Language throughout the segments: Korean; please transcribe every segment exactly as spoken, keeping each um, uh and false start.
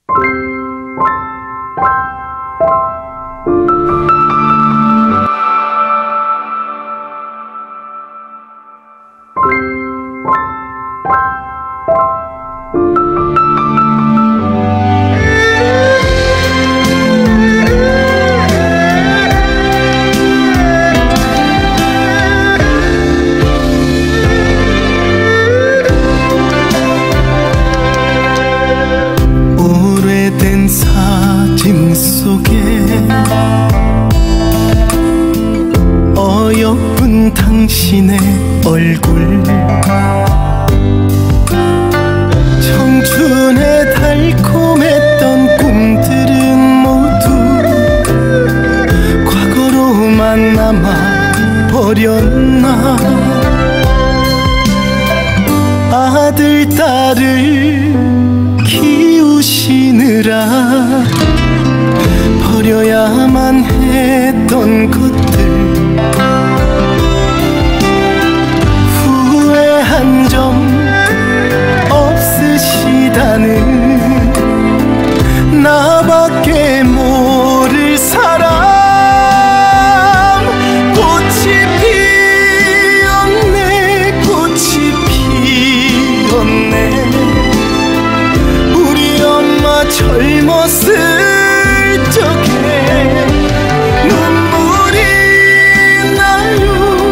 어여쁜 당신의 얼굴, 청춘의 달콤했던 꿈들은 모두 과거로만 남아 버렸나. 아들 딸을 키우시느라 버려야만 했던 것들, 후회한 점 없으시다는 나밖에 모를 사람. 꽃이 피었네, 꽃이 피었네. 우리 엄마 젊었을 적에 눈물이 나요,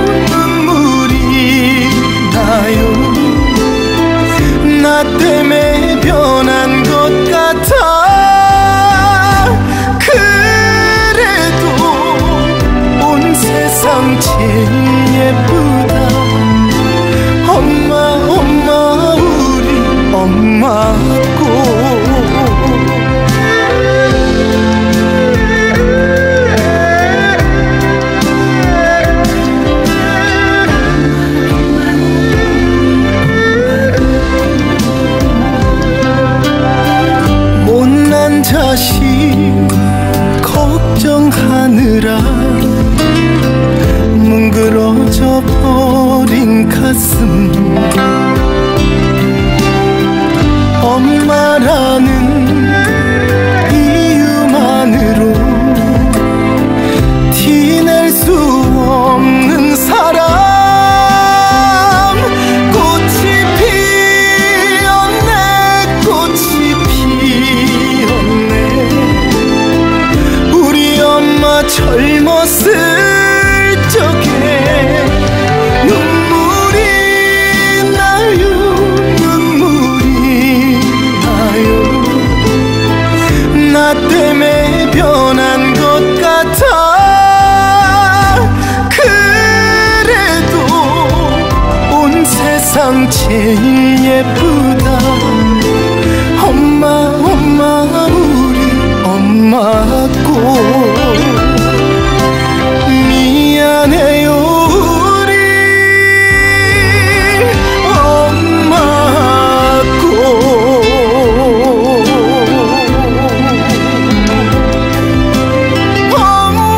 눈물이 나요. 나 때문에 변한 것 같아. 그래도 온 세상 제일 예쁘다. 엄마 엄마 우리 엄마고. 자식 걱정하느라 뭉그러져 버린 가슴, 엄마라는 이유만으로 티낼 수 없는 사람. 젊었을 적에 눈물이 나요, 눈물이 나요. 나 때문에 변한 것 같아. 그래도 온 세상 제일 예쁘다. 엄마 엄마 우리 엄마고. 미안해요 우리 엄마고. 엄마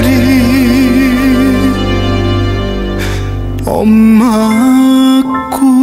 엄마고.